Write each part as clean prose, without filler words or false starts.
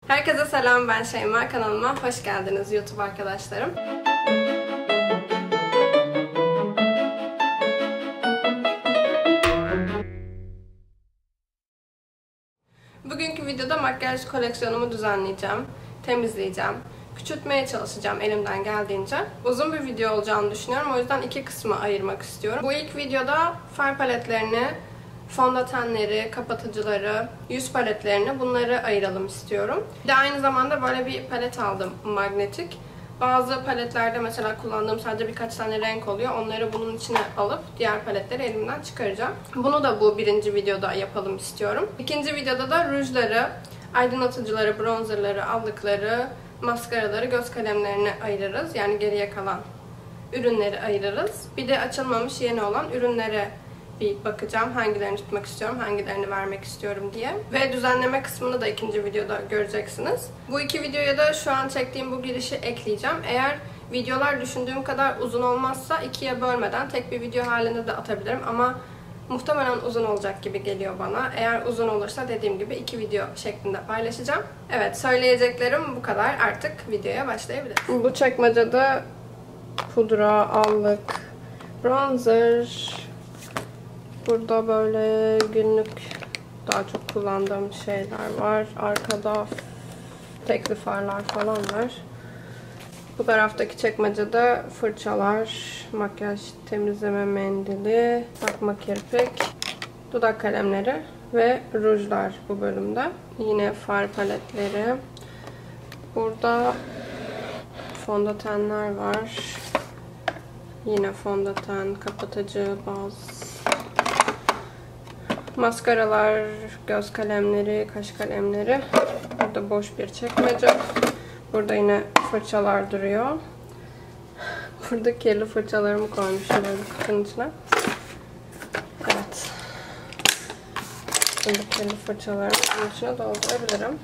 Herkese selam, ben Şeyma. Kanalıma hoş geldiniz YouTube arkadaşlarım. Bugünkü videoda makyaj koleksiyonumu düzenleyeceğim, temizleyeceğim, küçültmeye çalışacağım elimden geldiğince. Uzun bir video olacağını düşünüyorum, o yüzden iki kısma ayırmak istiyorum. Bu ilk videoda far paletlerini, fondötenleri, kapatıcıları, yüz paletlerini bunları ayıralım istiyorum. Bir de aynı zamanda böyle bir palet aldım, magnetik. Bazı paletlerde mesela kullandığım sadece birkaç tane renk oluyor. Onları bunun içine alıp diğer paletleri elimden çıkaracağım. Bunu da bu birinci videoda yapalım istiyorum. İkinci videoda da rujları, aydınlatıcıları, bronzerları, allıkları, maskaraları, göz kalemlerini ayırırız. Yani geriye kalan ürünleri ayırırız. Bir de açılmamış yeni olan ürünlere bir bakacağım. Hangilerini tutmak istiyorum, hangilerini vermek istiyorum diye. Ve düzenleme kısmını da ikinci videoda göreceksiniz. Bu iki videoya da şu an çektiğim bu girişi ekleyeceğim. Eğer videolar düşündüğüm kadar uzun olmazsa ikiye bölmeden tek bir video halinde de atabilirim. Ama muhtemelen uzun olacak gibi geliyor bana. Eğer uzun olursa dediğim gibi iki video şeklinde paylaşacağım. Evet, söyleyeceklerim bu kadar. Artık videoya başlayabiliriz. Bu çekmecede pudra, allık, bronzer. Burada böyle günlük daha çok kullandığım şeyler var. Arkada tekli farlar falan var. Bu taraftaki çekmecede fırçalar, makyaj temizleme mendili, takma kirpik, dudak kalemleri ve rujlar bu bölümde. Yine far paletleri. Burada fondötenler var. Yine fondöten, kapatıcı, baz. Maskaralar, göz kalemleri, kaş kalemleri. Burada boş bir çekmece. Burada yine fırçalar duruyor. Burada kirli fırçalarımı koymuşum böyle kutunun içine. Evet. Burada kirli fırçalarımı bunun içine doldurabilirim.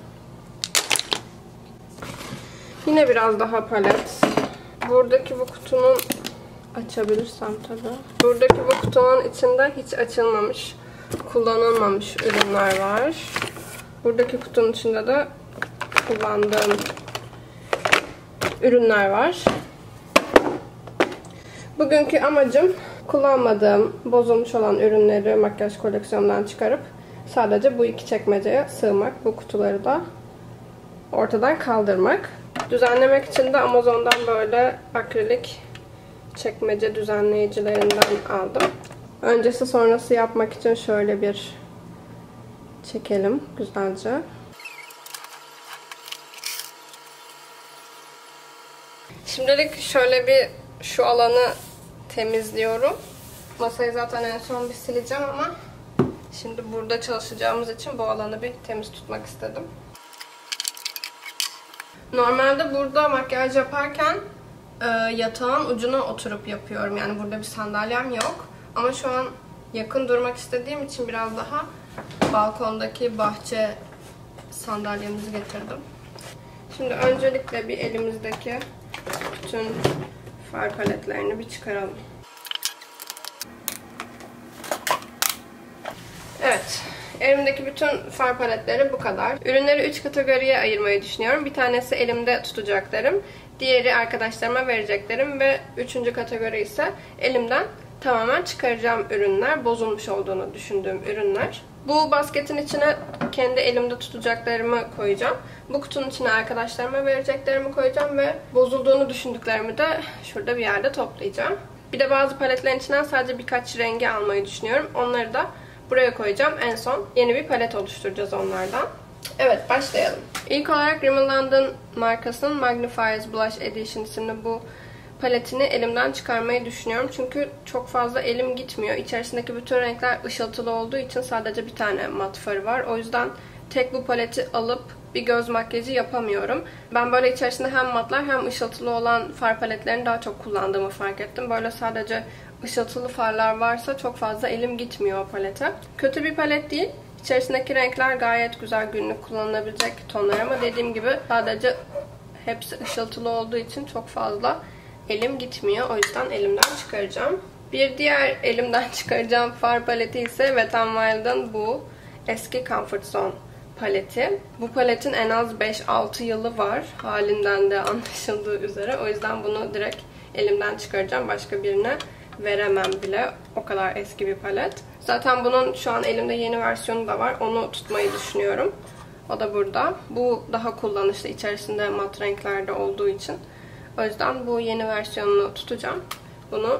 Yine biraz daha palet. Buradaki bu kutunun, açabilirsem tabii. Buradaki bu kutunun içinde hiç açılmamış, kullanılmamış ürünler var. Buradaki kutunun içinde de kullandığım ürünler var. Bugünkü amacım kullanmadığım, bozulmuş olan ürünleri makyaj koleksiyonundan çıkarıp sadece bu iki çekmeceye sığmak. Bu kutuları da ortadan kaldırmak. Düzenlemek için de Amazon'dan böyle akrilik çekmece düzenleyicilerinden aldım. Öncesi sonrası yapmak için şöyle bir çekelim güzelce. Şimdilik şöyle bir şu alanı temizliyorum. Masayı zaten en son bir sileceğim ama şimdi burada çalışacağımız için bu alanı bir temiz tutmak istedim. Normalde burada makyaj yaparken yatağın ucuna oturup yapıyorum. Yani burada bir sandalyem yok. Ama şu an yakın durmak istediğim için biraz daha balkondaki bahçe sandalyemizi getirdim. Şimdi öncelikle bir elimizdeki bütün far paletlerini bir çıkaralım. Evet. Elimdeki bütün far paletleri bu kadar. Ürünleri 3 kategoriye ayırmayı düşünüyorum. Bir tanesi elimde tutacaklarım. Diğeri arkadaşlarıma vereceklerim. Ve 3. kategori ise elimden tamamen çıkaracağım ürünler. Bozulmuş olduğunu düşündüğüm ürünler. Bu basketin içine kendi elimde tutacaklarımı koyacağım. Bu kutunun içine arkadaşlarıma vereceklerimi koyacağım. Ve bozulduğunu düşündüklerimi de şurada bir yerde toplayacağım. Bir de bazı paletlerin içinden sadece birkaç rengi almayı düşünüyorum. Onları da buraya koyacağım. En son yeni bir palet oluşturacağız onlardan. Evet, başlayalım. İlk olarak Rimmel London markasının Magnifiers Blush Edition isimli bu paletini elimden çıkarmayı düşünüyorum. Çünkü çok fazla elim gitmiyor. İçerisindeki bütün renkler ışıltılı olduğu için sadece bir tane mat farı var. O yüzden tek bu paleti alıp bir göz makyajı yapamıyorum. Ben böyle içerisinde hem matlar hem ışıltılı olan far paletlerini daha çok kullandığımı fark ettim. Böyle sadece ışıltılı farlar varsa çok fazla elim gitmiyor o palete. Kötü bir palet değil. İçerisindeki renkler gayet güzel, günlük kullanılabilecek tonlar ama dediğim gibi sadece hepsi ışıltılı olduğu için çok fazla elim gitmiyor. O yüzden elimden çıkaracağım. Bir diğer elimden çıkaracağım far paleti ise Wet n Wild'ın bu eski Comfort Zone paleti. Bu paletin en az 5-6 yılı var. Halinden de anlaşıldığı üzere. O yüzden bunu direkt elimden çıkaracağım. Başka birine veremem bile. O kadar eski bir palet. Zaten bunun şu an elimde yeni versiyonu da var. Onu tutmayı düşünüyorum. O da burada. Bu daha kullanışlı. İçerisinde mat renklerde olduğu için. O yüzden bu yeni versiyonunu tutacağım. Bunu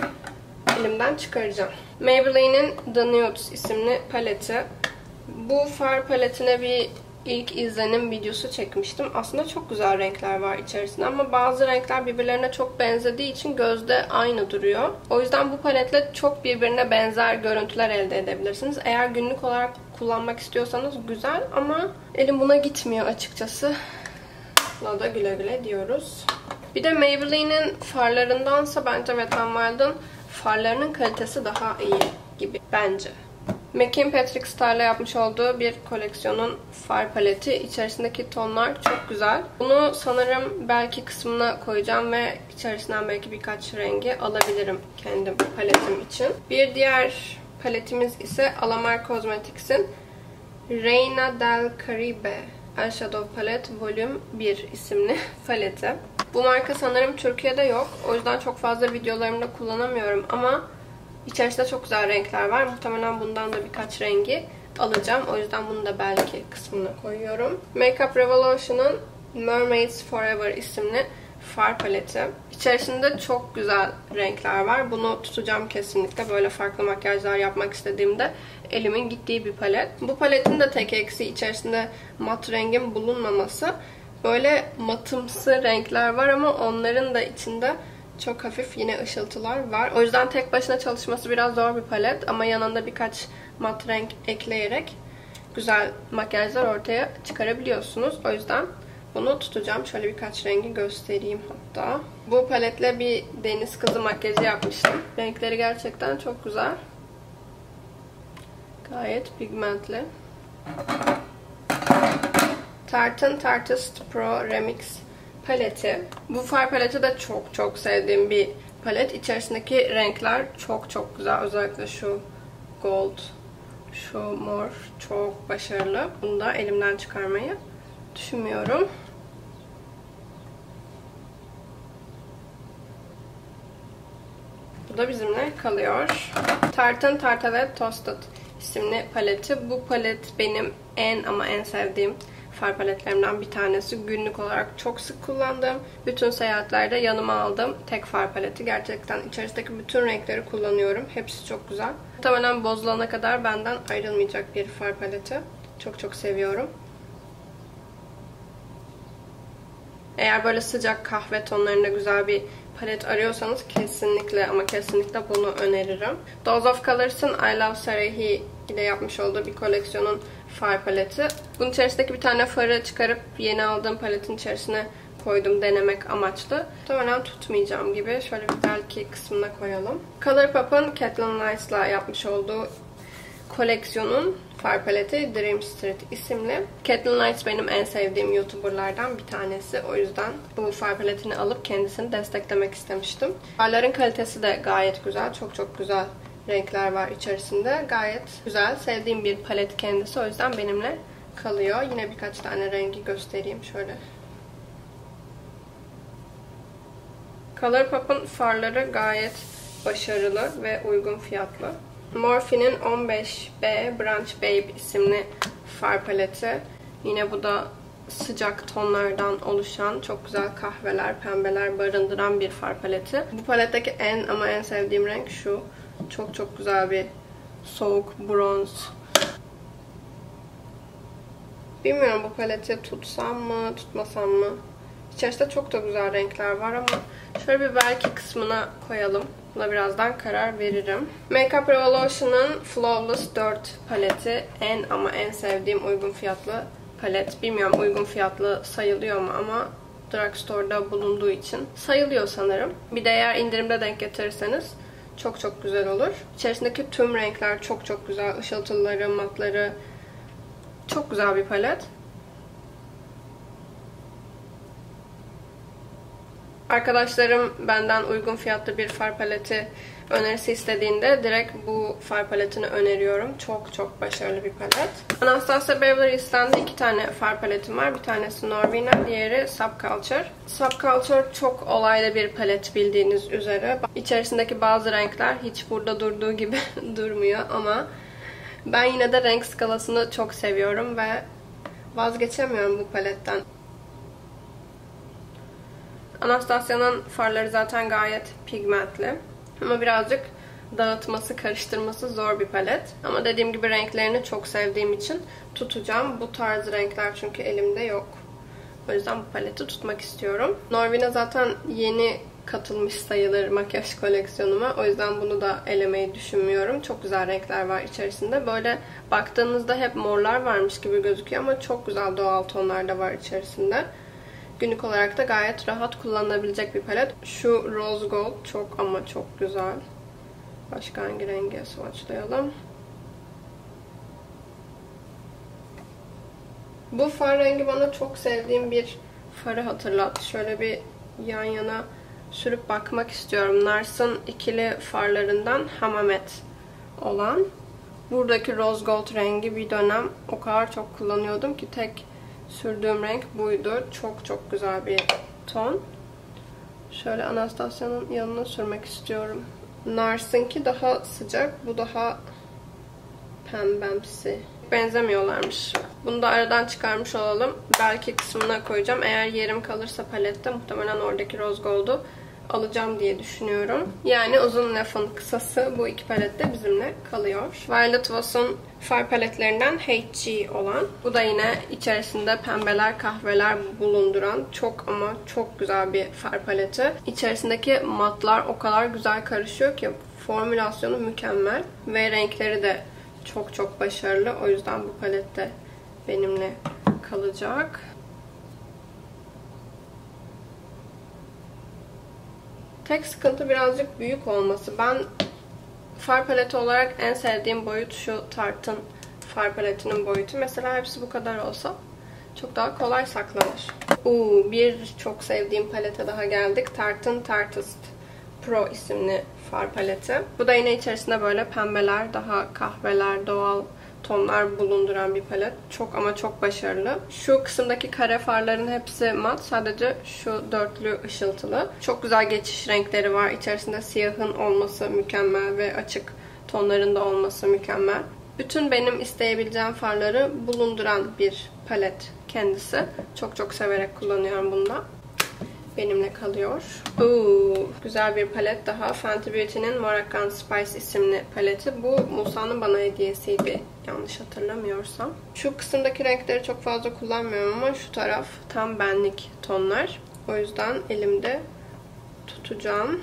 elimden çıkaracağım. Maybelline'in The Nudes isimli paleti. Bu far paletine bir ilk izlenim videosu çekmiştim. Aslında çok güzel renkler var içerisinde ama bazı renkler birbirlerine çok benzediği için gözde aynı duruyor. O yüzden bu paletle çok birbirine benzer görüntüler elde edebilirsiniz. Eğer günlük olarak kullanmak istiyorsanız güzel ama elim buna gitmiyor açıkçası. Buna da güle güle diyoruz. Bir de Maybelline'in farlarındansa bence Wet n Wild'ın farlarının kalitesi daha iyi gibi bence. MAC'in Patrick Star'la yapmış olduğu bir koleksiyonun far paleti. İçerisindeki tonlar çok güzel. Bunu sanırım belki kısmına koyacağım ve içerisinden belki birkaç rengi alabilirim kendi paletim için. Bir diğer paletimiz ise Alamar Cosmetics'in Reina del Caribe Eyeshadow Palette Volume 1 isimli paleti. Bu marka sanırım Türkiye'de yok. O yüzden çok fazla videolarımda kullanamıyorum ama İçerisinde çok güzel renkler var. Muhtemelen bundan da birkaç rengi alacağım. O yüzden bunu da belki kısmına koyuyorum. Makeup Revolution'un Mermaids Forever isimli far paleti. İçerisinde çok güzel renkler var. Bunu tutacağım kesinlikle. Böyle farklı makyajlar yapmak istediğimde elimin gittiği bir palet. Bu paletin de tek eksiği içerisinde mat rengin bulunmaması. Böyle matımsı renkler var ama onların da içinde çok hafif yine ışıltılar var. O yüzden tek başına çalışması biraz zor bir palet ama yanında birkaç mat renk ekleyerek güzel makyajlar ortaya çıkarabiliyorsunuz. O yüzden bunu tutacağım. Şöyle birkaç rengi göstereyim hatta. Bu paletle bir deniz kızı makyajı yapmıştım. Renkleri gerçekten çok güzel. Gayet pigmentli. Tarte's Tartist Pro Remix paleti. Bu far paleti de çok sevdiğim bir palet. İçerisindeki renkler çok güzel. Özellikle şu gold, şu mor çok başarılı. Bunu da elimden çıkarmayı düşünmüyorum. Bu da bizimle kalıyor. Tarte's Tartelette Toasted isimli paleti. Bu palet benim en sevdiğim far paletlerimden bir tanesi. Günlük olarak çok sık kullandığım, bütün seyahatlerde yanıma aldığım tek far paleti. Gerçekten içerisindeki bütün renkleri kullanıyorum. Hepsi çok güzel. Muhtemelen bozulana kadar benden ayrılmayacak bir far paleti. Çok seviyorum. Eğer böyle sıcak kahve tonlarında güzel bir palet arıyorsanız kesinlikle ama kesinlikle bunu öneririm. Dose of Colors'ın I Love Sarahi ile yapmış olduğu bir koleksiyonun far paleti. Bunun içerisindeki bir tane farı çıkarıp yeni aldığım paletin içerisine koydum denemek amaçlı. Muhtemelen tutmayacağım gibi. Şöyle bir belki kısmına koyalım. Colourpop'un Catelyn Lights'la yapmış olduğu koleksiyonun far paleti Dream Street isimli. Catelyn Lights benim en sevdiğim YouTuber'lardan bir tanesi. O yüzden bu far paletini alıp kendisini desteklemek istemiştim. Farların kalitesi de gayet güzel. Çok güzel renkler var içerisinde. Gayet güzel. Sevdiğim bir palet kendisi. O yüzden benimle kalıyor. Yine birkaç tane rengi göstereyim şöyle. Colourpop'un farları gayet başarılı ve uygun fiyatlı. Morphe'nin 15B Brunch Babe isimli far paleti. Yine bu da sıcak tonlardan oluşan çok güzel kahveler, pembeler barındıran bir far paleti. Bu paletteki en sevdiğim renk şu. Çok güzel bir soğuk bronz. Bilmiyorum bu paleti tutsam mı, tutmasam mı? İçerisinde çok da güzel renkler var ama şöyle bir belki kısmına koyalım. Buna birazdan karar veririm. Makeup Revolution'un Flawless 4 paleti en sevdiğim uygun fiyatlı palet. Bilmiyorum uygun fiyatlı sayılıyor mu ama drugstore'da bulunduğu için sayılıyor sanırım. Bir de eğer indirimde denk getirirseniz çok güzel olur. İçerisindeki tüm renkler çok güzel. Işıltıları, matları çok güzel bir palet. Arkadaşlarım benden uygun fiyatlı bir far paleti önerisi istediğinde direkt bu far paletini öneriyorum. Çok çok başarılı bir palet. Anastasia Beverly Hills'ten de 2 tane far paletim var. Bir tanesi Norvina, diğeri Subculture. Subculture çok olaylı bir palet bildiğiniz üzere. İçerisindeki bazı renkler hiç burada durduğu gibi durmuyor ama ben yine de renk skalasını çok seviyorum ve vazgeçemiyorum bu paletten. Anastasia'nın farları zaten gayet pigmentli. Ama birazcık dağıtması, karıştırması zor bir palet. Ama dediğim gibi renklerini çok sevdiğim için tutacağım. Bu tarz renkler çünkü elimde yok. O yüzden bu paleti tutmak istiyorum. Norvina zaten yeni katılmış sayılır makyaj koleksiyonuma. O yüzden bunu da elemeyi düşünmüyorum. Çok güzel renkler var içerisinde. Böyle baktığınızda hep morlar varmış gibi gözüküyor ama çok güzel doğal tonlar da var içerisinde. Günlük olarak da gayet rahat kullanılabilecek bir palet. Şu Rose Gold çok ama çok güzel. Başka hangi rengi swatchlayalım? Bu far rengi bana çok sevdiğim bir farı hatırlattı. Şöyle bir yan yana sürüp bakmak istiyorum. Nars'ın ikili farlarından Hamamet olan. Buradaki Rose Gold rengi bir dönem o kadar çok kullanıyordum ki tek sürdüğüm renk buydu. Çok çok güzel bir ton. Şöyle Anastasia'nın yanına sürmek istiyorum. Nars'ınki daha sıcak. Bu daha pembemsi. Benzemiyorlarmış. Bunu da aradan çıkarmış olalım. Belki kısmına koyacağım. Eğer yerim kalırsa palette muhtemelen oradaki Rose Gold'u alacağım diye düşünüyorum. Yani uzun lafın kısası bu iki palette bizimle kalıyor. Violet Voss'un far paletlerinden HG olan. Bu da yine içerisinde pembeler, kahveler bulunduran çok ama çok güzel bir far paleti. İçerisindeki matlar o kadar güzel karışıyor ki formülasyonu mükemmel ve renkleri de çok çok başarılı. O yüzden bu palette benimle kalacak. Tek sıkıntı birazcık büyük olması. Ben far paleti olarak en sevdiğim boyut şu Tarte'ın far paletinin boyutu. Mesela hepsi bu kadar olsa çok daha kolay saklanır. Bir çok sevdiğim palete daha geldik. Tarte'ın Tartist Pro isimli far paleti. Bu da yine içerisinde böyle pembeler, daha kahveler, doğal tonlar bulunduran bir palet. Çok ama çok başarılı. Şu kısımdaki kare farların hepsi mat. Sadece şu dörtlü ışıltılı. Çok güzel geçiş renkleri var. İçerisinde siyahın olması mükemmel ve açık tonlarında olması mükemmel. Bütün benim isteyebileceğim farları bulunduran bir palet kendisi. Çok çok severek kullanıyorum bunu da. Benimle kalıyor. Güzel bir palet daha. Fenty Beauty'nin Moroccan Spice isimli paleti. Bu Musa'nın bana hediyesiydi. Yanlış hatırlamıyorsam. Şu kısımdaki renkleri çok fazla kullanmıyorum ama şu taraf tam benlik tonlar. O yüzden elimde tutacağım.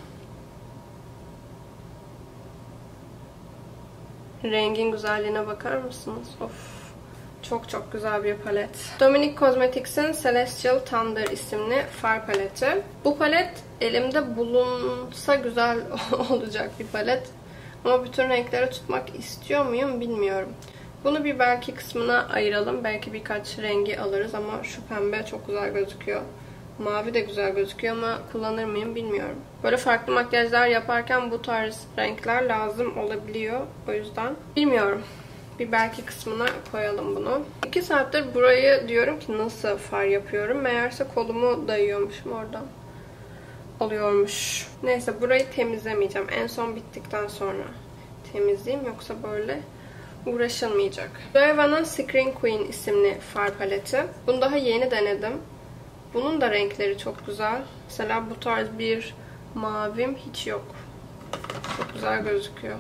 Rengin güzelliğine bakar mısınız? Of. Çok çok güzel bir palet. Dominique Cosmetics'in Celestial Thunder isimli far paleti. Bu palet elimde bulunsa güzel olacak bir palet. Ama bütün renkleri tutmak istiyor muyum bilmiyorum. Bunu bir belki kısmına ayıralım. Belki birkaç rengi alırız ama şu pembe çok güzel gözüküyor. Mavi de güzel gözüküyor ama kullanır mıyım bilmiyorum. Böyle farklı makyajlar yaparken bu tarz renkler lazım olabiliyor. O yüzden bilmiyorum. Bir belki kısmına koyalım bunu. 2 saattir burayı diyorum ki nasıl far yapıyorum. Meğerse kolumu dayıyormuşum oradan. Oluyormuş. Neyse burayı temizlemeyeceğim. En son bittikten sonra temizleyeyim. Yoksa böyle uğraşılmayacak. Zoeva'nın Screen Queen isimli far paleti. Bunu daha yeni denedim. Bunun da renkleri çok güzel. Mesela bu tarz bir mavim hiç yok. Çok güzel gözüküyor.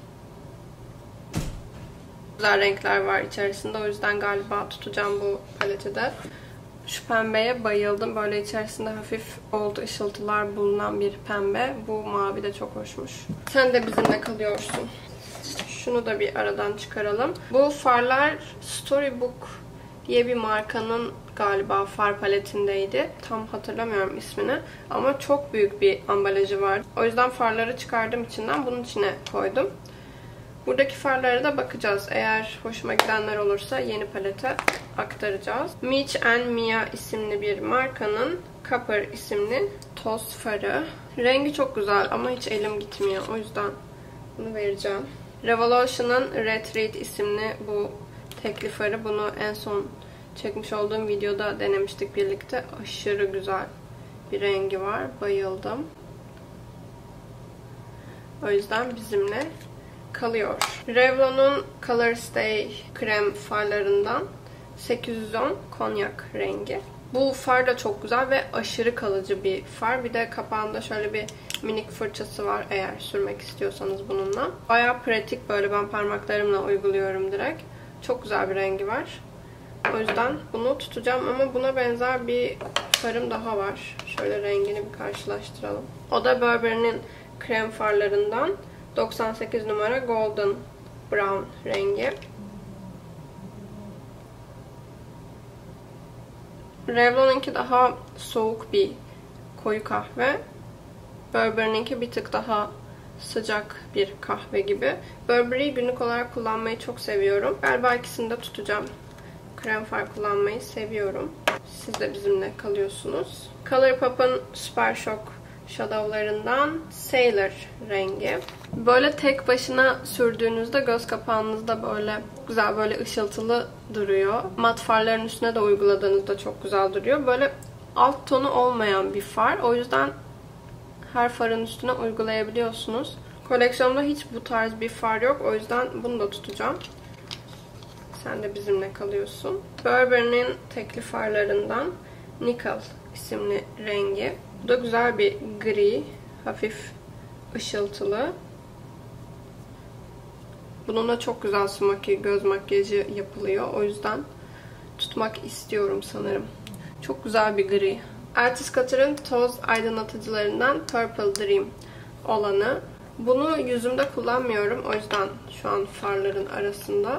Güzel renkler var içerisinde. O yüzden galiba tutacağım bu paleti de. Şu pembeye bayıldım. Böyle içerisinde hafif gold ışıltılar bulunan bir pembe. Bu mavi de çok hoşmuş. Sen de bizimle kalıyorsun. Şunu da bir aradan çıkaralım. Bu farlar Storybook diye bir markanın galiba far paletindeydi. Tam hatırlamıyorum ismini. Ama çok büyük bir ambalajı var. O yüzden farları çıkardım içinden. Bunun içine koydum. Buradaki farlara da bakacağız. Eğer hoşuma gidenler olursa yeni palete aktaracağız. Mitch and Mia isimli bir markanın Copper isimli toz farı. Rengi çok güzel ama hiç elim gitmiyor. O yüzden bunu vereceğim. Revolution'ın Retreat isimli bu tekli farı. Bunu en son çekmiş olduğum videoda denemiştik birlikte. Aşırı güzel bir rengi var. Bayıldım. O yüzden bizimle kalıyor. Revlon'un Color Stay krem farlarından 810 konyak rengi. Bu far da çok güzel ve aşırı kalıcı bir far. Bir de kapağında şöyle bir minik fırçası var eğer sürmek istiyorsanız bununla. Bayağı pratik, böyle ben parmaklarımla uyguluyorum direkt. Çok güzel bir rengi var. O yüzden bunu tutacağım ama buna benzer bir farım daha var. Şöyle rengini bir karşılaştıralım. O da Burberry'nin krem farlarından 98 numara Golden Brown rengi. Revlon'unki daha soğuk bir koyu kahve. Burberry'ninki bir tık daha sıcak bir kahve gibi. Burberry'yi günlük olarak kullanmayı çok seviyorum. Galiba ikisini de tutacağım. Krem far kullanmayı seviyorum. Siz de bizimle kalıyorsunuz. Colourpop'un Super Shock Shadow'larından Sailor rengi. Böyle tek başına sürdüğünüzde göz kapağınızda böyle güzel, böyle ışıltılı duruyor. Mat farların üstüne de uyguladığınızda çok güzel duruyor. Böyle alt tonu olmayan bir far. O yüzden her farın üstüne uygulayabiliyorsunuz. Koleksiyonda hiç bu tarz bir far yok. O yüzden bunu da tutacağım. Sen de bizimle kalıyorsun. Burberry'nin tekli farlarından Nickel isimli rengi. Bu da güzel bir gri, hafif ışıltılı. Bununla çok güzel smokey göz makyajı yapılıyor. O yüzden tutmak istiyorum sanırım. Çok güzel bir gri. Artist Couture'ın toz aydınlatıcılarından Purple Dream olanı. Bunu yüzümde kullanmıyorum. O yüzden şu an farların arasında.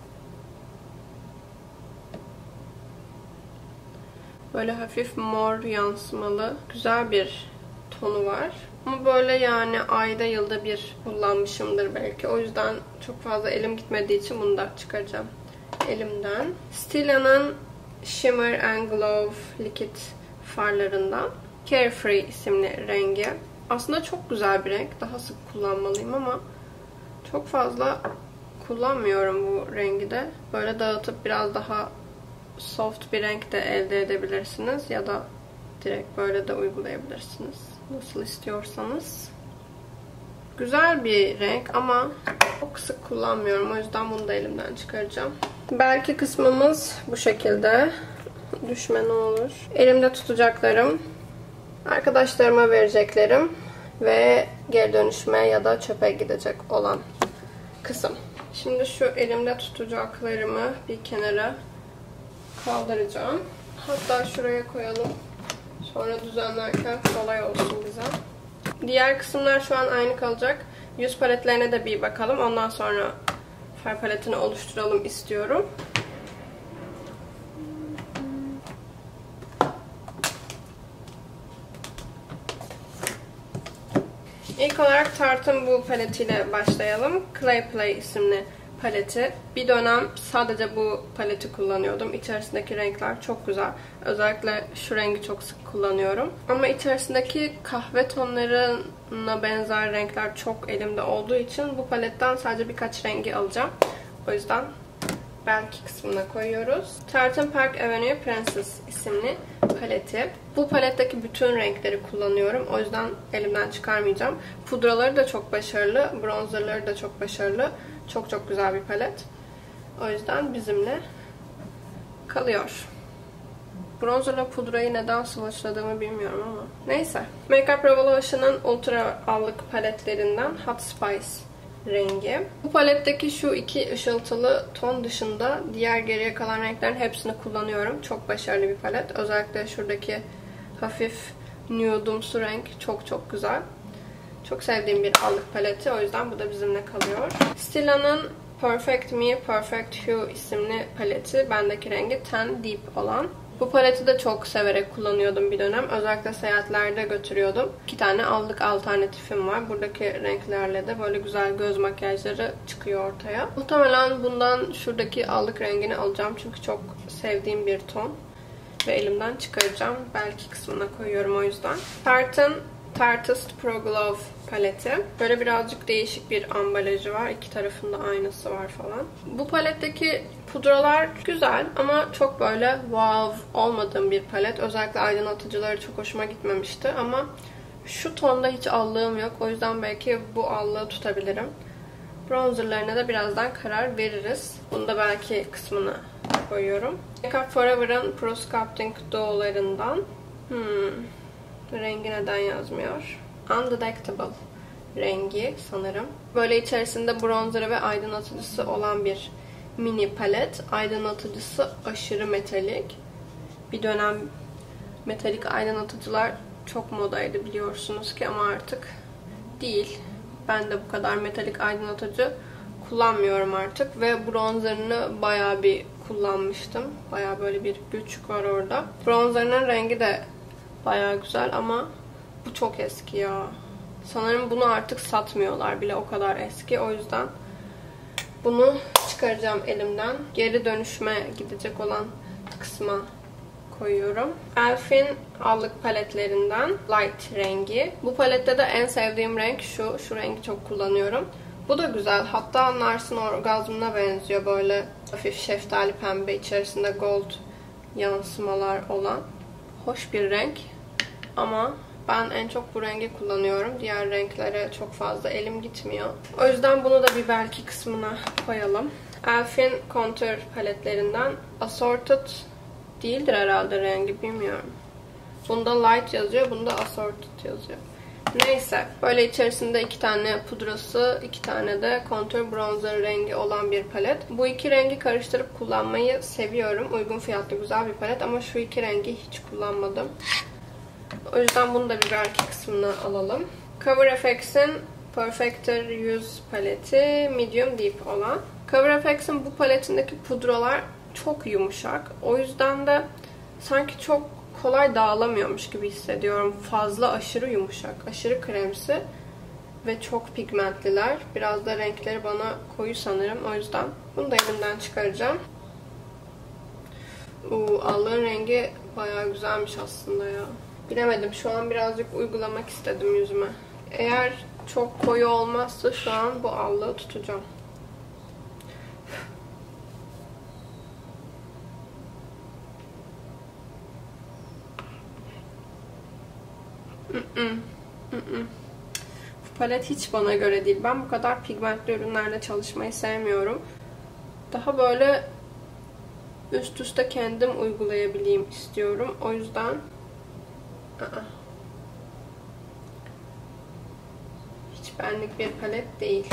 Böyle hafif mor yansımalı güzel bir tonu var. Ama böyle yani ayda yılda bir kullanmışımdır belki. O yüzden çok fazla elim gitmediği için bunu da çıkaracağım elimden. Stilla'nın Shimmer and Glow Liquid farlarından Carefree isimli rengi. Aslında çok güzel bir renk. Daha sık kullanmalıyım ama çok fazla kullanmıyorum bu rengi de. Böyle dağıtıp biraz daha soft bir renk de elde edebilirsiniz ya da direkt böyle de uygulayabilirsiniz. Nasıl istiyorsanız. Güzel bir renk ama çok sık kullanmıyorum. O yüzden bunu da elimden çıkaracağım. Belki kısmımız bu şekilde. Düşme ne olur. Elimde tutacaklarım, arkadaşlarıma vereceklerim ve geri dönüşme ya da çöpe gidecek olan kısım. Şimdi şu elimde tutacaklarımı bir kenara kaldıracağım. Hatta şuraya koyalım. Sonra düzenlerken kolay olsun bize. Diğer kısımlar şu an aynı kalacak. Yüz paletlerine de bir bakalım. Ondan sonra far paletini oluşturalım istiyorum. İlk olarak Tarte'ın bu paletiyle başlayalım. Clay Play isimli paleti. Bir dönem sadece bu paleti kullanıyordum. İçerisindeki renkler çok güzel. Özellikle şu rengi çok sık kullanıyorum. Ama içerisindeki kahve tonlarına benzer renkler çok elimde olduğu için bu paletten sadece birkaç rengi alacağım. O yüzden belki kısmına koyuyoruz. Tarte'ın Park Avenue Princess isimli paleti. Bu paletteki bütün renkleri kullanıyorum. O yüzden elimden çıkarmayacağım. Pudraları da çok başarılı. Bronzerları da çok başarılı. Çok çok güzel bir palet. O yüzden bizimle kalıyor. Bronzerla pudrayı neden swatchladığımı bilmiyorum ama. Neyse. Makeup Revolution'ın ultra allık paletlerinden Hot Spice rengi. Bu paletteki şu iki ışıltılı ton dışında diğer geriye kalan renklerin hepsini kullanıyorum. Çok başarılı bir palet. Özellikle şuradaki hafif nude'umsu renk çok çok güzel. Çok sevdiğim bir allık paleti. O yüzden bu da bizimle kalıyor. Stilla'nın Perfect Me Perfect Hue isimli paleti. Bendeki rengi Tan Deep olan. Bu paleti de çok severek kullanıyordum bir dönem. Özellikle seyahatlerde götürüyordum. 2 tane allık alternatifim var. Buradaki renklerle de böyle güzel göz makyajları çıkıyor ortaya. Muhtemelen bundan şuradaki allık rengini alacağım. Çünkü çok sevdiğim bir ton. ve elimden çıkaracağım. Belki kısmına koyuyorum o yüzden. Tarteist Pro Glow paleti. Böyle birazcık değişik bir ambalajı var. İki tarafında aynası var falan. Bu paletteki pudralar güzel ama çok böyle wow olmadığım bir palet. Özellikle aydınlatıcıları çok hoşuma gitmemişti ama şu tonda hiç allığım yok. O yüzden belki bu allığı tutabilirim. Bronzerlarına da birazdan karar veririz. Bunu da belki kısmına koyuyorum. Make Up For Ever'ın Pro Sculpting Duo'larından. Rengi neden yazmıyor? Undetectable rengi sanırım. Böyle içerisinde bronzerı ve aydınlatıcısı olan bir mini palet. Aydınlatıcısı aşırı metalik. Bir dönem metalik aydınlatıcılar çok modaydı biliyorsunuz ki ama artık değil. Ben de bu kadar metalik aydınlatıcı kullanmıyorum artık ve bronzerını bayağı bir kullanmıştım. Bayağı böyle bir göçük var orada. Bronzerının rengi de bayağı güzel ama bu çok eski ya. Sanırım bunu artık satmıyorlar bile, o kadar eski. O yüzden bunu çıkaracağım elimden. Geri dönüşme gidecek olan kısma koyuyorum. Elf'in allık paletlerinden Light rengi. Bu palette de en sevdiğim renk şu. Şu rengi çok kullanıyorum. Bu da güzel. Hatta Nars'ın Orgazm'ına benziyor. Böyle hafif şeftali pembe, içerisinde gold yansımalar olan. Hoş bir renk. Ama ben en çok bu rengi kullanıyorum. Diğer renklere çok fazla elim gitmiyor. O yüzden bunu da bir belki kısmına koyalım. Elf'in Contour paletlerinden Assorted değildir herhalde rengi, bilmiyorum. Bunda Light yazıyor, bunda Assorted yazıyor. Neyse, böyle içerisinde 2 tane pudrası, 2 tane de contour bronzer rengi olan bir palet. Bu iki rengi karıştırıp kullanmayı seviyorum. Uygun fiyatlı güzel bir palet ama şu iki rengi hiç kullanmadım. O yüzden bunu da bir belki kısmına alalım. Cover FX'in Perfector 100 paleti medium deep olan. Cover FX'in bu paletindeki pudralar çok yumuşak. O yüzden de sanki çok kolay dağılamıyormuş gibi hissediyorum. Fazla aşırı yumuşak, aşırı kremsi ve çok pigmentliler. Biraz da renkleri bana koyu sanırım. O yüzden bunu da elimden çıkaracağım. Allığın rengi bayağı güzelmiş aslında ya. Bilemedim. Şu an birazcık uygulamak istedim yüzüme. Eğer çok koyu olmazsa şu an bu allığı tutacağım. Bu palet hiç bana göre değil. Ben bu kadar pigmentli ürünlerle çalışmayı sevmiyorum. Daha böyle üst üste kendim uygulayabileyim istiyorum. O yüzden hiç benlik bir palet değil.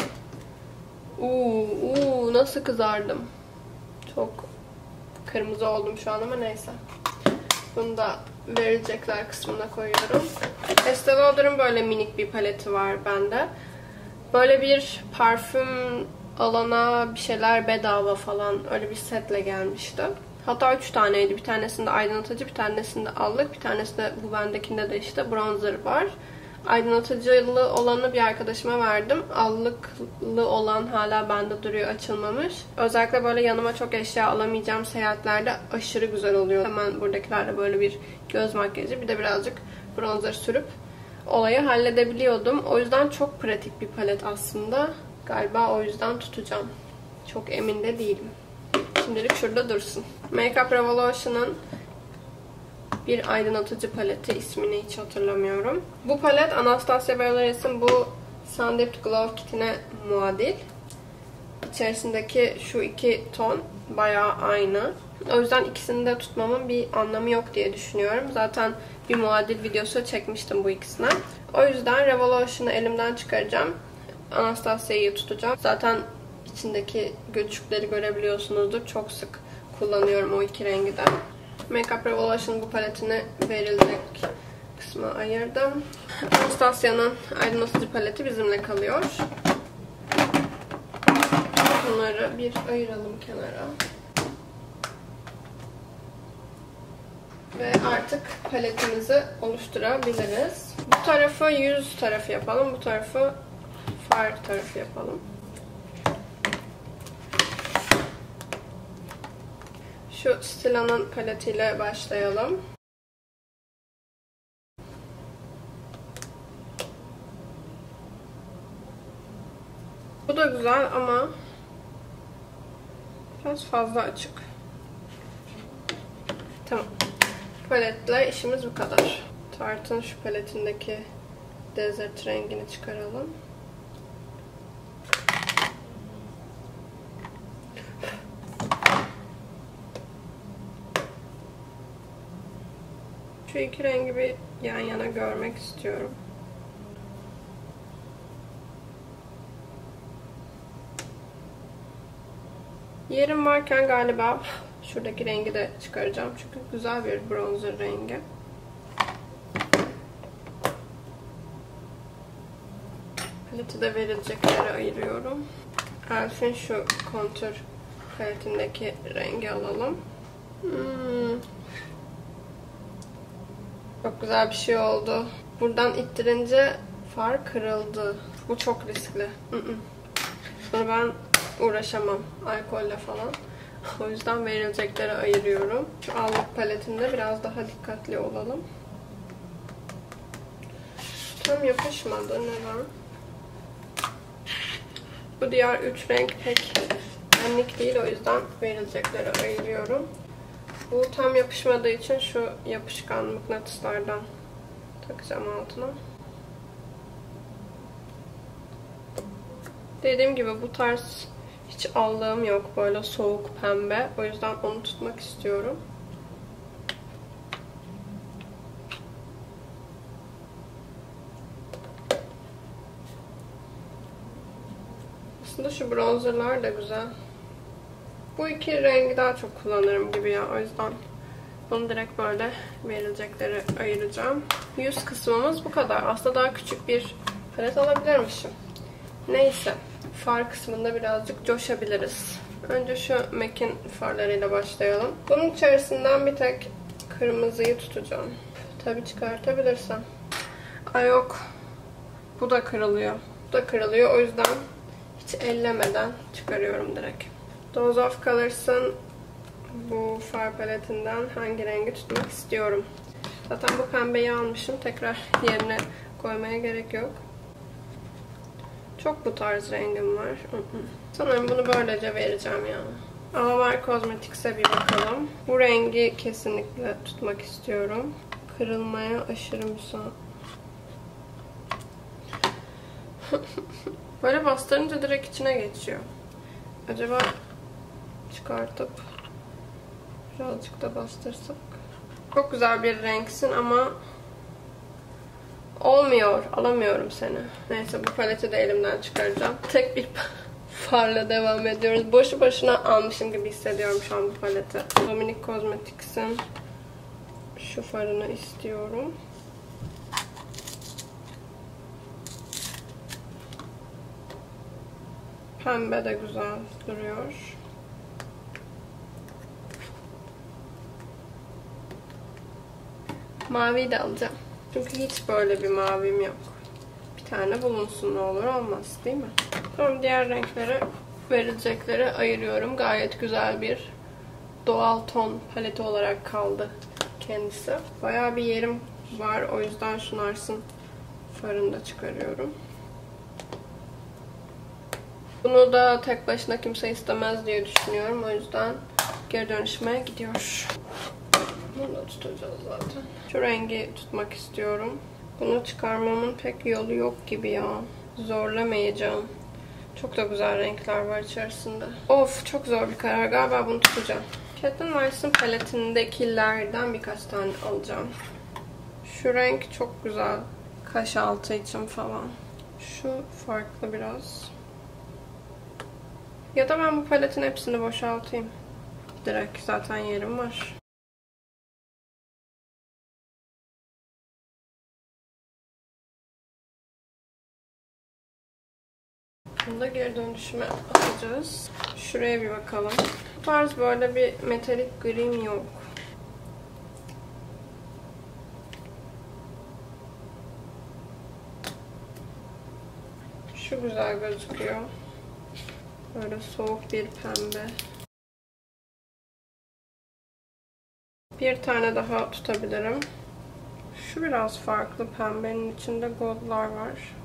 Nasıl kızardım. Çok kırmızı oldum şu an ama neyse. Bunu da verilecekler kısmına koyuyorum. Estee Lauder'ın böyle minik bir paleti var bende. Böyle bir parfüm alana bir şeyler bedava falan, öyle bir setle gelmişti. Hatta 3 taneydi. Bir tanesinde aydınlatıcı, bir tanesinde allık, bir tanesinde bu bendekinde de işte bronzer var. Aydınlatıcılı olanı bir arkadaşıma verdim. Allıklı olan hala bende duruyor, açılmamış. Özellikle böyle yanıma çok eşya alamayacağım seyahatlerde aşırı güzel oluyor. Hemen buradakilerle böyle bir göz makyajı, bir de birazcık bronzer sürüp olayı halledebiliyordum. O yüzden çok pratik bir palet aslında. Galiba o yüzden tutacağım. Çok emin de değilim. Şimdilik şurada dursun. Make Up Revolution'ın bir aydınlatıcı paleti. İsmini hiç hatırlamıyorum. Bu palet Anastasia Beverly's'in bu Sun Dipped Glow kitine muadil. İçerisindeki şu iki ton bayağı aynı. O yüzden ikisini de tutmamın bir anlamı yok diye düşünüyorum. Zaten bir muadil videosu çekmiştim bu ikisine. O yüzden Revolution'ı elimden çıkaracağım. Anastasia'yı tutacağım. Zaten içindeki göçükleri görebiliyorsunuzdur. Çok sık kullanıyorum o iki rengi de. Make Up Revolution bu paletini verilecek kısma ayırdım. Anastasia'nın aydınlatıcı paleti bizimle kalıyor. Bunları bir ayıralım kenara. Ve artık paletimizi oluşturabiliriz. Bu tarafı yüz tarafı yapalım. Bu tarafı far tarafı yapalım. Şu Styla'nın paletiyle başlayalım. Bu da güzel ama biraz fazla açık. Tamam. Paletle işimiz bu kadar. Tarte'ın şu paletindeki desert rengini çıkaralım. Şu iki rengi bir yan yana görmek istiyorum. Yerim varken galiba şuradaki rengi de çıkaracağım. Çünkü güzel bir bronzer rengi. Paleti de verilecekleri ayırıyorum. Elf'in şu kontür paletindeki rengi alalım. Çok güzel bir şey oldu. Buradan ittirince far kırıldı. Bu çok riskli. Bunu ben uğraşamam alkolle falan. O yüzden verilecekleri ayırıyorum. Şu allık paletinde biraz daha dikkatli olalım. Tam yapışmadı. Neden? Bu diğer 3 renk pek benlik değil. O yüzden verilecekleri ayırıyorum. Bu tam yapışmadığı için şu yapışkan mıknatıslardan takacağım altına. Dediğim gibi bu tarz hiç allığım yok. Böyle soğuk pembe. O yüzden onu tutmak istiyorum. Aslında şu bronzerlar da güzel. Bu iki rengi daha çok kullanırım gibi ya. O yüzden bunu direkt böyle verilecekleri ayıracağım. Yüz kısmımız bu kadar. Aslında daha küçük bir palet alabilirmişim. Neyse. Far kısmında birazcık coşabiliriz. Önce şu MAC'in farlarıyla başlayalım. Bunun içerisinden bir tek kırmızıyı tutacağım. Tabii çıkartabilirsem. Ay yok. Bu da kırılıyor. Bu da kırılıyor. O yüzden hiç ellemeden çıkarıyorum direkt. Dose of Colors'ın bu far paletinden hangi rengi tutmak istiyorum. Zaten bu pembeyi almışım. Tekrar yerine koymaya gerek yok. Çok bu tarz rengim var. Sanırım bunu böylece vereceğim yani. Alamar Cosmetics'e bir bakalım. Bu rengi kesinlikle tutmak istiyorum. Kırılmaya aşırı müsait. Böyle bastırınca direkt içine geçiyor. Acaba çıkartıp birazcık da bastırsak. Çok güzel bir renksin ama olmuyor. Alamıyorum seni. Neyse bu paleti de elimden çıkaracağım. Tek bir farla devam ediyoruz. Boşu boşuna almışım gibi hissediyorum şu an bu paleti. Dominique Cosmetics'in şu farını istiyorum. Pembe de güzel duruyor. Maviyi de alacağım. Çünkü hiç böyle bir mavim yok. Bir tane bulunsun, ne olur olmaz değil mi? Tamam, diğer renklere verilecekleri ayırıyorum. Gayet güzel bir doğal ton paleti olarak kaldı kendisi. Bayağı bir yerim var. O yüzden şu Nars'ın farını da çıkarıyorum. Bunu da tek başına kimse istemez diye düşünüyorum. O yüzden geri dönüşüme gidiyor. Bunu da tutacağız zaten. Şu rengi tutmak istiyorum. Bunu çıkarmamın pek yolu yok gibi ya. Zorlamayacağım. Çok da güzel renkler var içerisinde. Of, çok zor bir karar. Galiba bunu tutacağım. Kat Von D'Ars'ın paletindekilerden birkaç tane alacağım. Şu renk çok güzel. Kaş altı için falan. Şu farklı biraz. Ya da ben bu paletin hepsini boşaltayım. Direkt zaten yerim var. Bunu da geri dönüşüme atacağız. Şuraya bir bakalım. Bu tarz böyle bir metalik grim yok. Şu güzel gözüküyor. Böyle soğuk bir pembe. Bir tane daha tutabilirim. Şu biraz farklı. Pembenin içinde goldlar var.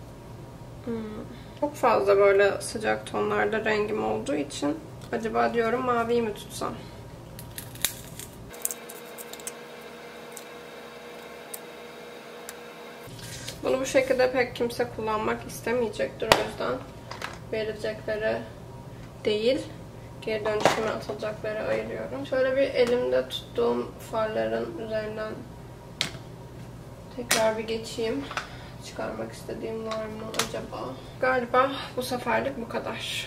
Çok fazla böyle sıcak tonlarda rengim olduğu için acaba diyorum maviyi mi tutsam? Bunu bu şekilde pek kimse kullanmak istemeyecektir. O yüzden verecekleri değil, geri dönüşüme atılacakları ayırıyorum. Şöyle bir elimde tuttuğum farların üzerinden tekrar bir geçeyim. Çıkarmak istediğim var mı acaba? Galiba bu seferlik bu kadar.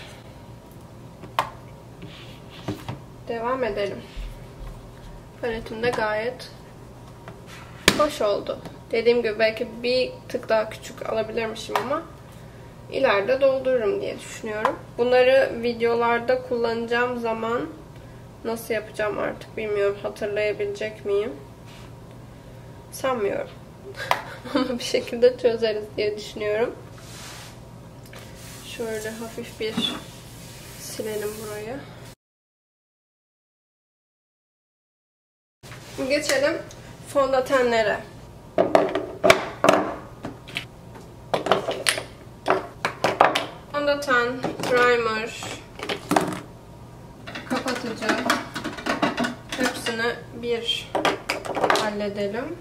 Devam edelim. Paletim de gayet hoş oldu. Dediğim gibi belki bir tık daha küçük alabilirmişim ama ileride doldururum diye düşünüyorum. Bunları videolarda kullanacağım zaman nasıl yapacağım artık bilmiyorum. Hatırlayabilecek miyim? Sanmıyorum. Ama bir şekilde çözeriz diye düşünüyorum. Şöyle hafif bir silelim burayı. Geçelim fondötenlere. Fondöten, primer, kapatıcı hepsini bir halledelim.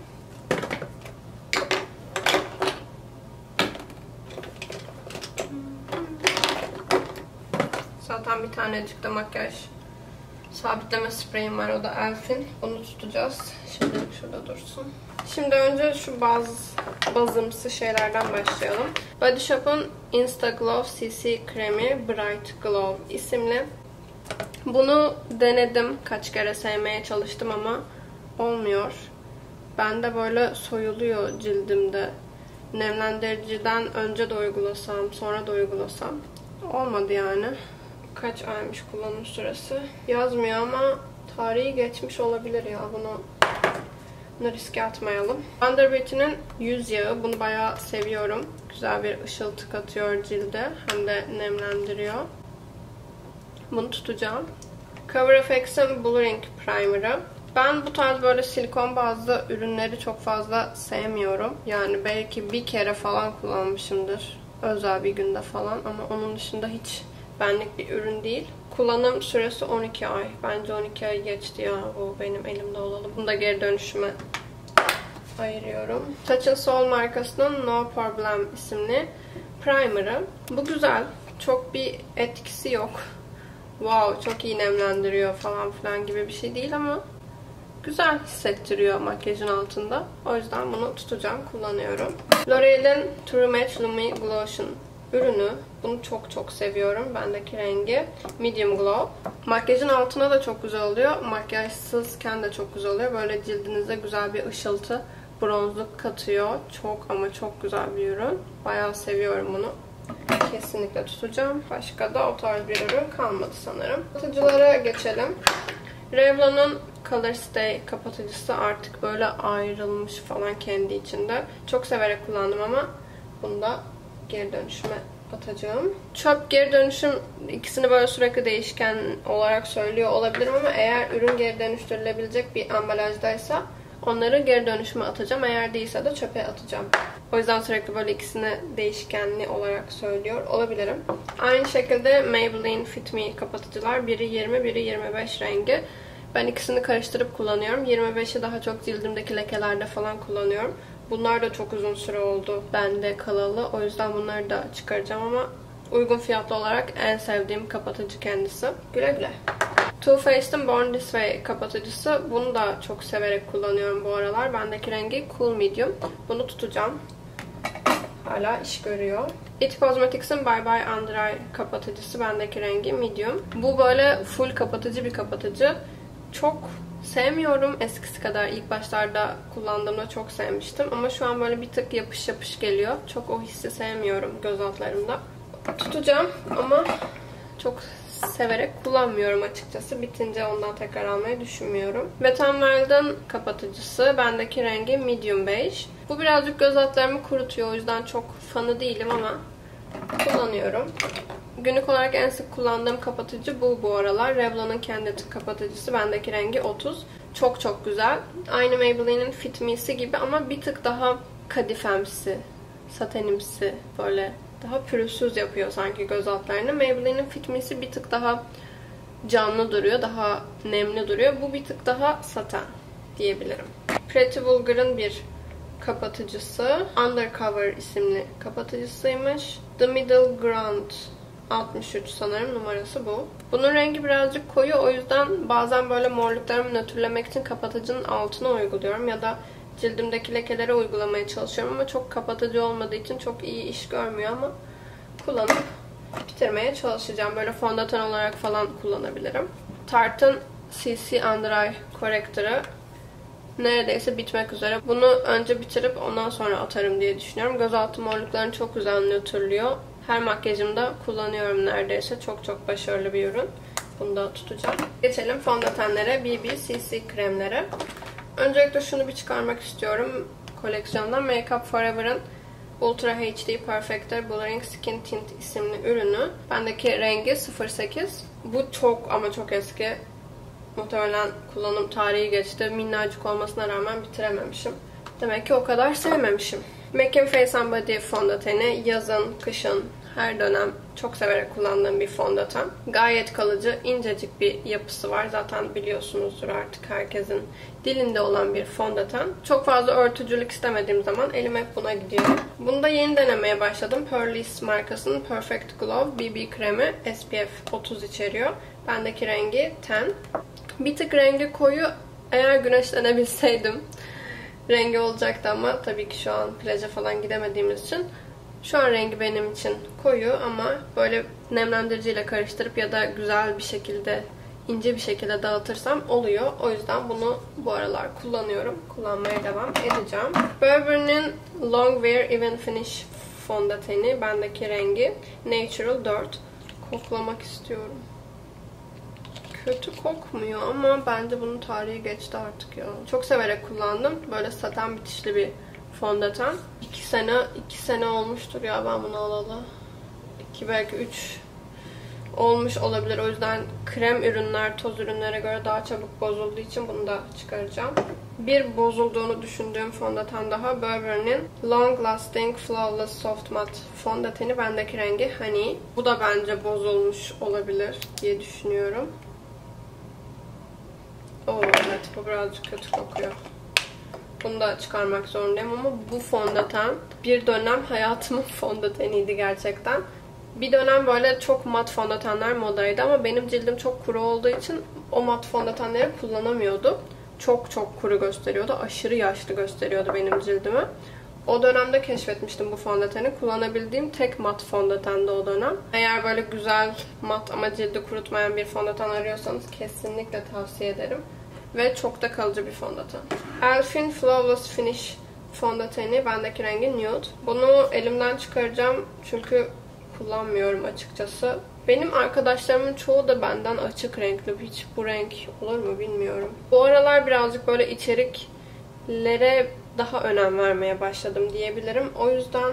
Zaten bir tanecik de makyaj sabitleme spreyim var. O da Elf'in. Onu tutacağız. Şimdilik şurada dursun. Şimdi önce şu bazımsı şeylerden başlayalım. Body Shop'un Insta Glow CC kremi Bright Glow isimli. Bunu denedim. Kaç kere sevmeye çalıştım ama olmuyor. Bende böyle soyuluyor cildimde. Nemlendiriciden önce de uygulasam, sonra da uygulasam olmadı yani. Kaç aymış kullanım süresi yazmıyor ama tarihi geçmiş olabilir ya. Bunu riske atmayalım. Wonder Beauty'nin yüz yağı. Bunu bayağı seviyorum. Güzel bir ışıltı katıyor cilde. Hem de nemlendiriyor. Bunu tutacağım. Cover FX'in Blurring Primer'ı. Ben bu tarz böyle silikon bazlı ürünleri çok fazla sevmiyorum. Yani belki bir kere falan kullanmışımdır. Özel bir günde falan ama onun dışında hiç benlik bir ürün değil. Kullanım süresi 12 ay. Bence 12 ay geçti ya. O benim elimde olalı. Bunu da geri dönüşüme ayırıyorum. Touch Soul markasının No Problem isimli primer'ı. Bu güzel. Çok bir etkisi yok. Wow, çok iyi nemlendiriyor falan filan gibi bir şey değil ama güzel hissettiriyor makyajın altında. O yüzden bunu tutacağım, kullanıyorum. L'Oreal'in True Match Lumi Glotion ürünü. Bunu çok seviyorum. Bendeki rengi Medium Glow. Makyajın altına da çok güzel oluyor. Makyajsızken de çok güzel oluyor. Böyle cildinize güzel bir ışıltı, bronzluk katıyor. Çok ama çok güzel bir ürün. Bayağı seviyorum bunu. Kesinlikle tutacağım. Başka da o tarz bir ürün kalmadı sanırım. Kapatıcılara geçelim. Revlon'un Color Stay kapatıcısı artık böyle ayrılmış falan kendi içinde. Çok severek kullandım ama bunu da geri dönüşüme atacağım. Çöp geri dönüşüm, ikisini böyle sürekli değişken olarak söylüyor olabilirim ama eğer ürün geri dönüştürülebilecek bir ambalajdaysa onları geri dönüşüme atacağım. Eğer değilse de çöpe atacağım. O yüzden sürekli böyle ikisini değişkenli olarak söylüyor olabilirim. Aynı şekilde Maybelline Fit Me kapatıcılar. Biri 20, biri 25 rengi. Ben ikisini karıştırıp kullanıyorum. 25'i daha çok cildimdeki lekelerde falan kullanıyorum. Bunlar da çok uzun süre oldu bende kalalı. O yüzden bunları da çıkaracağım ama uygun fiyatlı olarak en sevdiğim kapatıcı kendisi. Güle güle. Too Faced'in Born This Way kapatıcısı. Bunu da çok severek kullanıyorum bu aralar. Bendeki rengi Cool Medium. Bunu tutacağım. Hala iş görüyor. It Cosmetics'in Bye Bye Under Eye kapatıcısı. Bendeki rengi Medium. Bu böyle full kapatıcı bir kapatıcı. Çok sevmiyorum eskisi kadar. İlk başlarda kullandığımda çok sevmiştim. Ama şu an böyle bir tık yapış yapış geliyor. Çok o hissi sevmiyorum göz altlarımda. Tutacağım ama çok severek kullanmıyorum açıkçası. Bitince ondan tekrar almayı düşünmüyorum. Wet n Wild'ın kapatıcısı. Bendeki rengi Medium Beige. Bu birazcık göz altlarımı kurutuyor. O yüzden çok fanı değilim ama kullanıyorum. Günlük olarak en sık kullandığım kapatıcı bu aralar. Revlon'un kendi kapatıcısı. Bendeki rengi 30. Çok çok güzel. Aynı Maybelline'in Fit Me'si gibi ama bir tık daha kadifemsi, satenimsi, böyle daha pürüzsüz yapıyor sanki göz altlarını. Maybelline'in Fit Me'si bir tık daha canlı duruyor, daha nemli duruyor. Bu bir tık daha saten diyebilirim. Pretty Vulgar'ın bir kapatıcısı. Undercover isimli kapatıcısıymış. The Middle Ground 63 sanırım numarası bu. Bunun rengi birazcık koyu, o yüzden bazen böyle morluklarımı nötrlemek için kapatıcının altına uyguluyorum ya da cildimdeki lekelere uygulamaya çalışıyorum ama çok kapatıcı olmadığı için çok iyi iş görmüyor ama kullanıp bitirmeye çalışacağım. Böyle fondöten olarak falan kullanabilirim. Tarte'ın CC Under Eye Corrector'ı neredeyse bitmek üzere. Bunu önce bitirip ondan sonra atarım diye düşünüyorum. Gözaltı morluklarını çok güzel nötrlüyor. Her makyajımda kullanıyorum neredeyse. Çok çok başarılı bir ürün. Bunu da tutacağım. Geçelim fondötenlere, BB CC kremlere. Öncelikle şunu bir çıkarmak istiyorum koleksiyondan. Make Up Forever'ın Ultra HD Perfector Blurring Skin Tint isimli ürünü. Bendeki rengi 08. Bu çok ama çok eski. Muhtemelen kullanım tarihi geçti. Minnacık olmasına rağmen bitirememişim. Demek ki o kadar sevmemişim. MAC'in Face and Body fondöteni yazın, kışın, her dönem çok severek kullandığım bir fondöten. Gayet kalıcı, incecik bir yapısı var. Zaten biliyorsunuzdur artık herkesin dilinde olan bir fondöten. Çok fazla örtücülük istemediğim zaman elim hep buna gidiyor. Bunu da yeni denemeye başladım. Purlisse markasının Perfect Glow BB kremi SPF 30 içeriyor. Bendeki rengi 10. Bir tık rengi koyu. Eğer güneşlenebilseydim rengi olacaktı ama tabii ki şu an plaja falan gidemediğimiz için şu an rengi benim için koyu ama böyle nemlendiriciyle karıştırıp ya da güzel bir şekilde, ince bir şekilde dağıtırsam oluyor. O yüzden bunu bu aralar kullanıyorum. Kullanmaya devam edeceğim. Burberry'nin Longwear Even Finish fondöteni. Bendeki rengi Natural 4. Koklamak istiyorum. Kötü kokmuyor ama bence bunun tarihi geçti artık ya. Çok severek kullandım. Böyle saten bitişli bir fondöten. 2 sene olmuştur ya ben bunu alalı. 2 belki 3 olmuş olabilir. O yüzden krem ürünler toz ürünlere göre daha çabuk bozulduğu için bunu da çıkaracağım. Bir bozulduğunu düşündüğüm fondöten daha Burberry'nin Long Lasting Flawless Soft Matte fondöteni. Bendeki rengi Honey. Bu da bence bozulmuş olabilir diye düşünüyorum. Oo, evet, bu birazcık kötü kokuyor. Bunu da çıkarmak zorundayım ama bu fondöten bir dönem hayatımın fondöteniydi gerçekten. Bir dönem böyle çok mat fondötenler modaydı ama benim cildim çok kuru olduğu için o mat fondötenleri kullanamıyordum. Çok çok kuru gösteriyordu. Aşırı yaşlı gösteriyordu benim cildimi. O dönemde keşfetmiştim bu fondöteni. Kullanabildiğim tek mat fondötendi o dönem. Eğer böyle güzel mat ama cildi kurutmayan bir fondöten arıyorsanız kesinlikle tavsiye ederim. Ve çok da kalıcı bir fondöten. Elfin Flawless Finish fondöteni. Bendeki rengi Nude. Bunu elimden çıkaracağım çünkü kullanmıyorum açıkçası. Benim arkadaşlarımın çoğu da benden açık renkli. Hiç bu renk olur mu bilmiyorum. Bu aralar birazcık böyle içeriklere daha önem vermeye başladım diyebilirim. O yüzden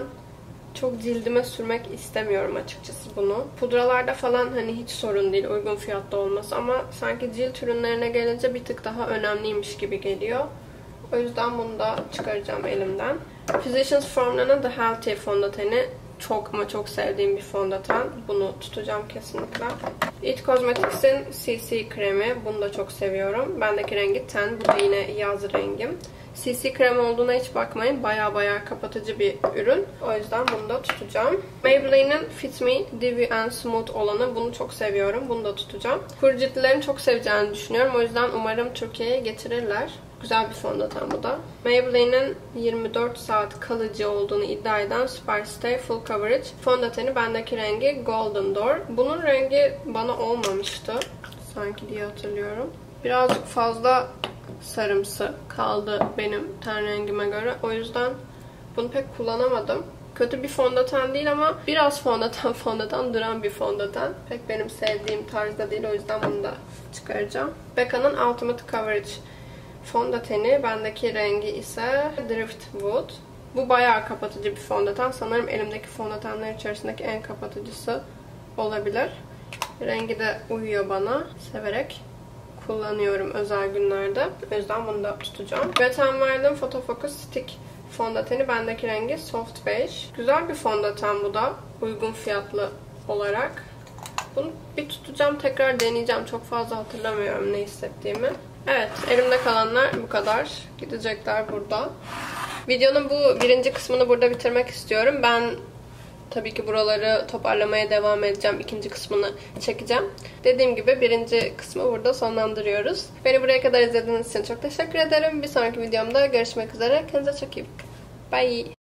çok cildime sürmek istemiyorum açıkçası bunu. Pudralarda falan hani hiç sorun değil uygun fiyatta olması ama sanki cilt ürünlerine gelince bir tık daha önemliymiş gibi geliyor. O yüzden bunu da çıkaracağım elimden. Physicians Formula'nın The Healthy fondöteni. Çok ama çok sevdiğim bir fondöten. Bunu tutacağım kesinlikle. It Cosmetics'in CC kremi. Bunu da çok seviyorum. Bendeki rengi 10. Bu da yine yaz rengim. CC krem olduğuna hiç bakmayın. Baya kapatıcı bir ürün. O yüzden bunu da tutacağım. Maybelline'in Fit Me Dewy and Smooth olanı. Bunu çok seviyorum. Bunu da tutacağım. Kuru ciltlilerin çok seveceğini düşünüyorum. O yüzden umarım Türkiye'ye getirirler. Güzel bir fondöten bu da. Maybelline'in 24 saat kalıcı olduğunu iddia eden Superstay Full Coverage fondöteni. Bendeki rengi Golden Door. Bunun rengi bana olmamıştı sanki diye hatırlıyorum. Birazcık fazla sarımsı kaldı benim ten rengime göre. O yüzden bunu pek kullanamadım. Kötü bir fondöten değil ama biraz fondöten duran bir fondöten. Pek benim sevdiğim tarzda değil. O yüzden bunu da çıkaracağım. Becca'nın Ultimate Coverage fondöteni. Bendeki rengi ise Driftwood. Bu bayağı kapatıcı bir fondöten. Sanırım elimdeki fondötenler içerisindeki en kapatıcısı olabilir. Rengi de uyuyor bana. Severek kullanıyorum özel günlerde. O yüzden bunu da tutacağım. Wet n Wild'ın Photo Focus Stick fondöteni. Bendeki rengi Soft Beige. Güzel bir fondöten bu da. Uygun fiyatlı olarak. Bunu bir tutacağım. Tekrar deneyeceğim. Çok fazla hatırlamıyorum ne hissettiğimi. Evet. Elimde kalanlar bu kadar. Gidecekler burada. Videonun bu birinci kısmını burada bitirmek istiyorum. Ben tabii ki buraları toparlamaya devam edeceğim. İkinci kısmını çekeceğim. Dediğim gibi birinci kısmı burada sonlandırıyoruz. Beni buraya kadar izlediğiniz için çok teşekkür ederim. Bir sonraki videomda görüşmek üzere. Kendinize çok iyi bakın. Bye.